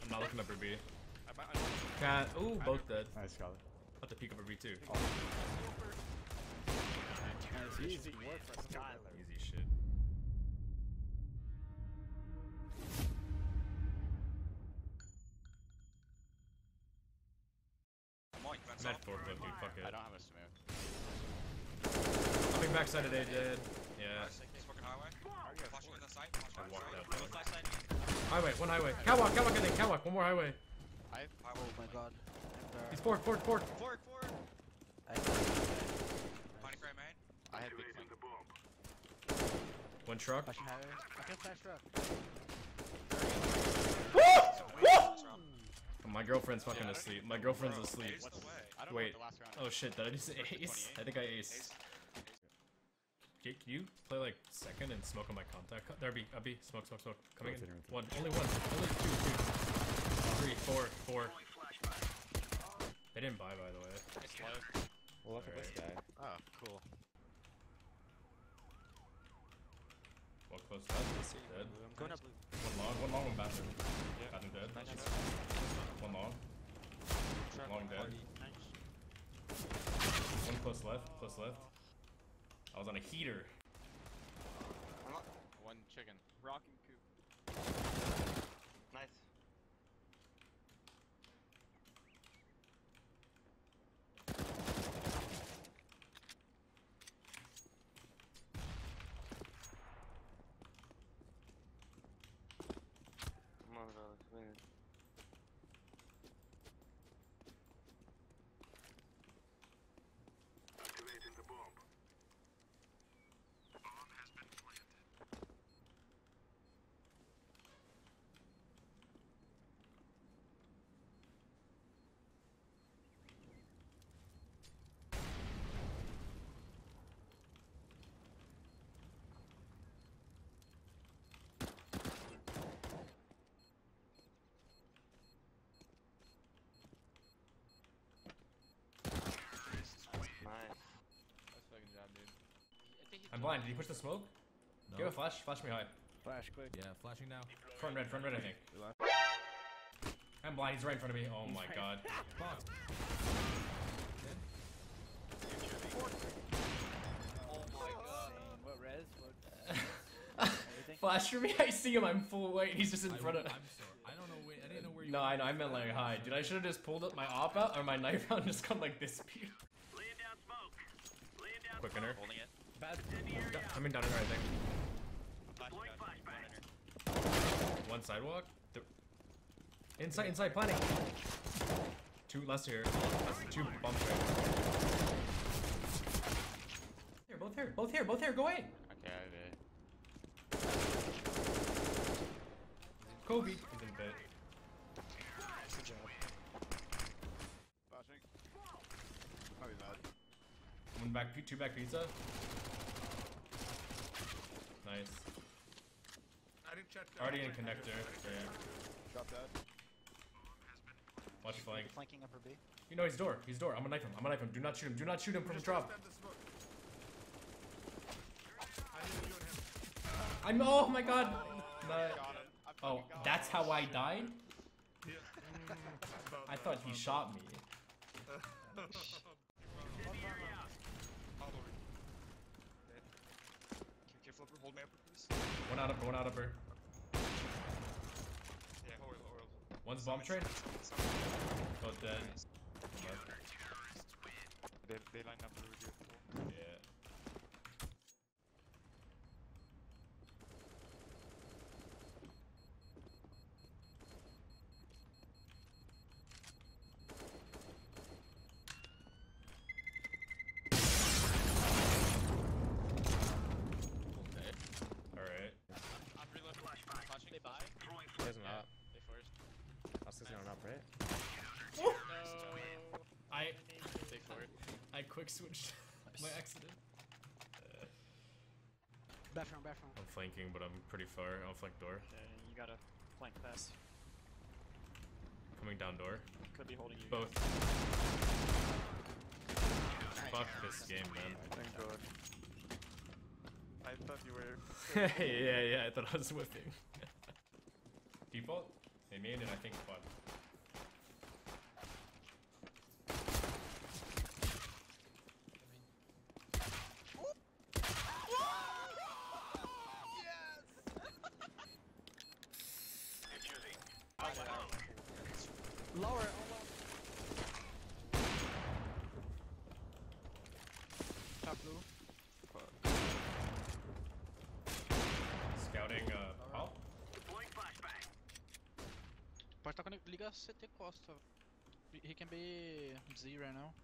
I'm not looking up for B. I Cat. Ooh, both dead. Nice, Scarlet. About to peek up for B too. Easy work for Skylar. Easy shit. Med forklift, dude. Fuck it. I don't have a smoke. Coming backside today, dead. Yeah. He's fucking highway. Flashing on the side. I walked out. Flashing side. Highway, one highway. Catwalk, I think. Catwalk, one more highway. Oh my god. He's fork. Fork. I Finding frame main. I had big flank. One truck. flashing highway. I can flash truck. My girlfriend's fucking asleep. My girlfriend's asleep. Ace the way. I don't Wait. know what the last round Oh shit, did I just ace? I think I aced. Okay, can you play like second and smoke on my contact? There be, B. Smoke. Coming in. One. Only one. Only two. 3, 4. They didn't buy, by the way. It's low. Well, look at this guy. Oh, cool. One close left. Dead. Going up blue. One long, one bathroom. Bathroom dead. One long. Long dead. One close left. I was on a heater. One chicken. Rocking coop. Nice. Come on, bro. Let's win. Activating the bomb. Bomb has been planted. Nice. That's fucking job, dude. I'm blind. Did you push the smoke? No. Give a flash. Flash me high. Flash quick. Yeah, flashing now. Front red, I think. I'm blind. He's right in front of me. Oh my god. Box. What res? What? Flash for me. I see him. I'm full weight. He's just in front of. I'm sorry. I don't know. I didn't know where you. No, I know. I meant like high. Dude, I should have just pulled up my op out or my knife out and just come like this speed. Laying down smoke. Laying down Quickener. Holding it. Coming down in there, I think. Deploying flashbang. One sidewalk. Inside, planning. Two less here. Two bumps right. Here, both here. Go in. Okay, I have it. Kobe. He's in bed. Flashing. Probably bad. Two back pizza. Nice. I didn't check that. Already in connector. Yeah. Drop that. Watch flank. Flanking upper B. You know he's door. I'm gonna knife him. Do not shoot him from drop. I'm. Oh my god. Got him. Oh, that's how I died? I thought he shot me. Careful, hold me up, please. One out upper. Yeah, oil. One's bomb train. Both dead. They line up really beautiful. Yeah. Alright. I'm reloading. Flashing. They buy. He has an up. They forced. Us is on up, right? No. They for it. I quick switched my accident. Bathroom. I'm flanking, but I'm pretty far. I'll flank door. You gotta flank fast. Coming down door. Could be holding you. Both. Fuck this game, man. Thank God. I thought you were. Yeah, I thought I was whipping. Default? They made it, I think, quad. Lower, oh, lower. Top blue. Scouting, Paul? Deploying flashbang. Pode estar conectado. Liga CT Costa. He can be Z right now.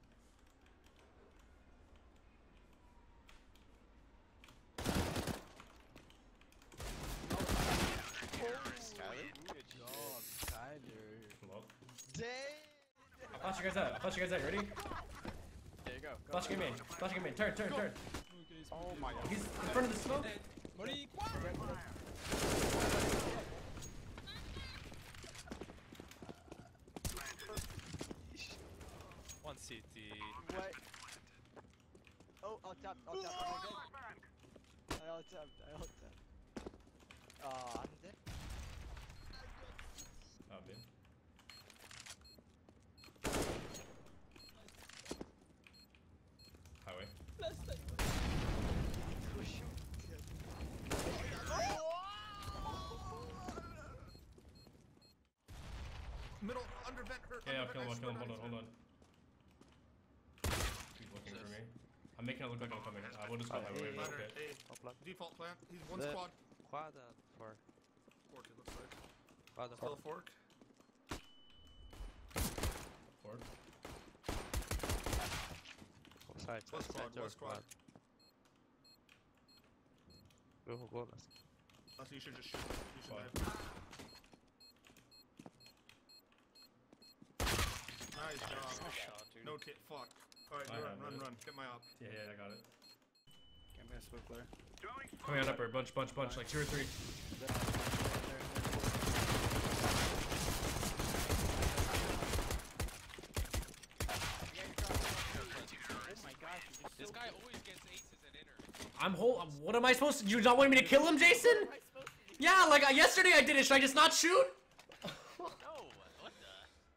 Good job, Tyler. Hello? Dang! I'll flash you guys out. I'll flash you guys out. Ready? There you go. Flash game main. Flash game main. Turn, turn, turn. Oh my god. He's in front of the smoke. One CT. What? Oh, I'll tap. I'll tap. I'll tap. I'll tap. I'm dead. Oh, man. Highway. Middle, under vent, hurt. Yeah, I'll under kill him. I'll vent, kill him. I Hold on, swear hold on. He's looking for me. I'm making it look like I'm coming. We'll just go highway. to- Okay. Ladder, A. Default plant. He's one The- squad. Quad for. Fork, it looks like. Quad Still a fork. Forward. Side, One squad, one squad. Go. Oh, so you should just shoot. You should Squad. dive. Nice job. Shot, dude. No kit, fuck. Alright, I run, have run, it. run. Get my op. Yeah, I got it. I'm gonna smoke clear. Throwing smoke. Coming on upper. Bunch, like 2 or 3. Oh my gosh, This guy always gets aces at inner. What am I supposed to? You not want me to kill him, Jason? Yeah, like yesterday I did it. Should I just not shoot? No, what the?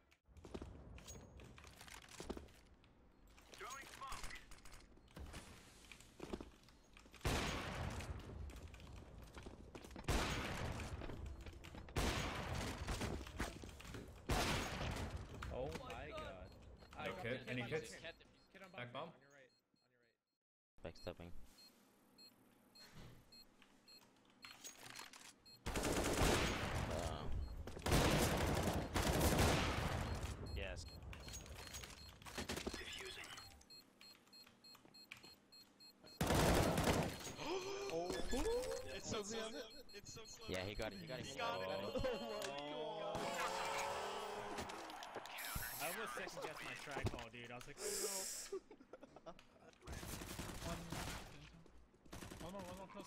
Throwing smoke. Oh my god. No kit. Any hits? Kid on Back bomb? On your right. Backstepping. Yes. Diffusing. It's so close. It's so close. Yeah, he got it. I almost second guessed my strike call, dude. I was like, oh One more close.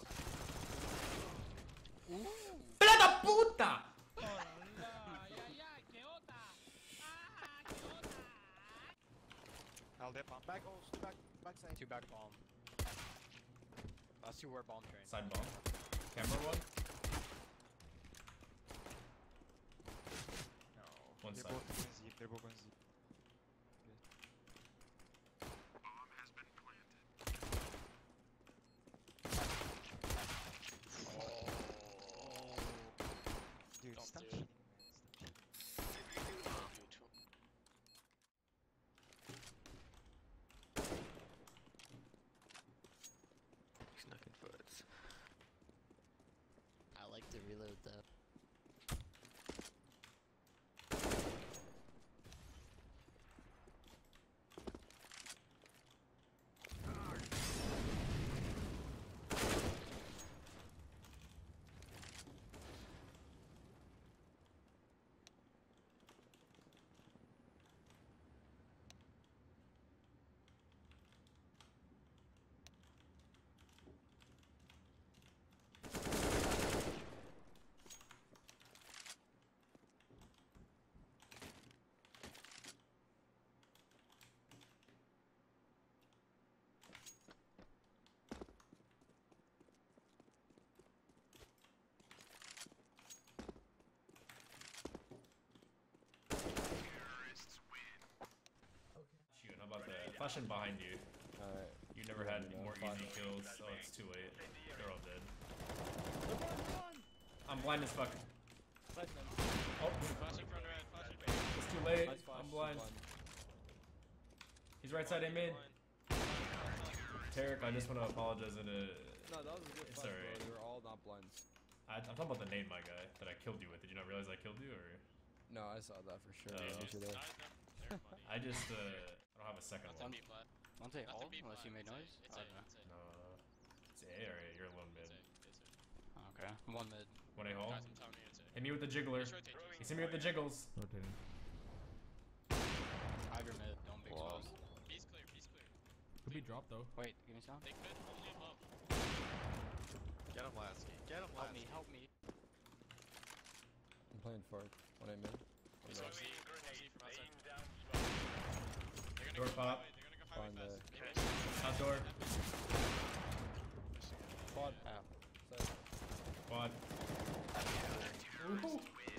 ¡Fila de puta! I'll dip on. Back side. Two back bomb. Two were bomb train. Side bomb. Camera one. No. One They're side. both going Z. They're both going Z. Dude, stop cheating, man. He's knocking foots. I like to reload though. Flashing behind you. Alright. You never had Let me know. more Fine. easy kills. Oh, it's too late. They're all dead. I'm blind as fuck. Flash them. Oh, Flash in front red, flash in front. it's too late. Nice flash, I'm blind. blind. He's right side in mid. Tarek, I just want to apologize in a... No, that was a good It's flash, alright. bro. They were all not blinds. I'm talking about the nade, my guy, that I killed you with. Did you not realize I killed you, or...? No, I saw that for sure. Oh. I was there. They're funny. I just, I don't have a second Nothing one. B plat. Don't they Nothing all? B Unless you plat. made noise? It's I A, don't know. it's A. No, it's A or A, you're alone mid. It's A. Okay. One mid. One A hole. Guys, I'm telling you, it's A. Hit me with the jiggler. Just rotate, just He's hit me with the jiggles. Rotating. Hydra mid. Don't be Wow. exposed. B's clear, B's clear. Could be dropped though. Wait, give me some. They could only above. Get him last. Get him Help me, help me. I'm playing Fork. When I'm in. He's Yeah. OC from outside. Door pop. They're gonna go highway Find fast. the- Maybe. Outdoor. Quad. Ow. Side. Quad. Ooh. Hell yeah.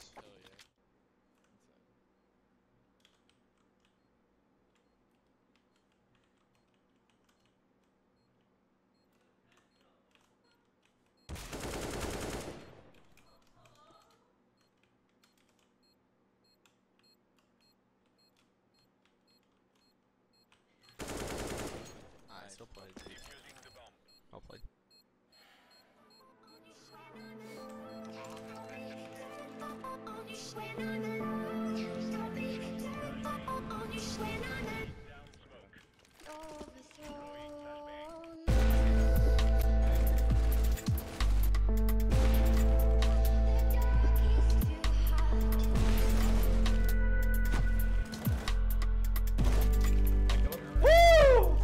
Nice. Well played. Well played. Woo!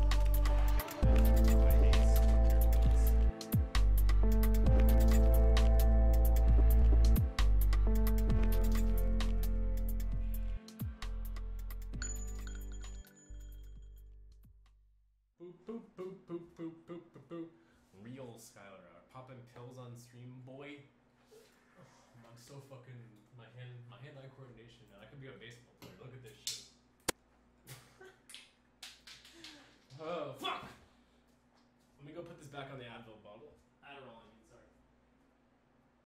Boop, boop, boop, boop, boop, boop, boop, boop. Real Skylar, popping pills on stream, boy. Oh, I'm so fucking my hand-eye coordination. Man. I could be a baseball.